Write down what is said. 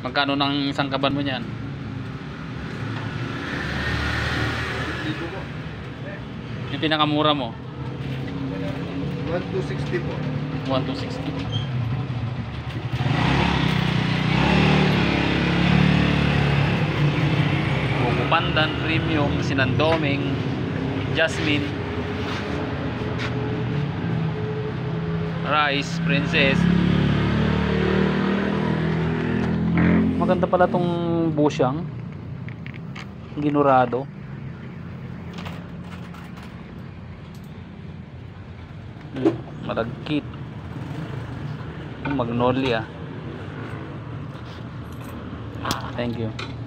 Magkano ng isang kaban mo niyan? Yung pinakamura mo? 1,260 po. 1,260. Buko Pandan, Premium, Sinandoming, Jasmine, Rice, Princess. Maganda pala tong busyang ginurado. Malagkit. Magnolia. Thank you.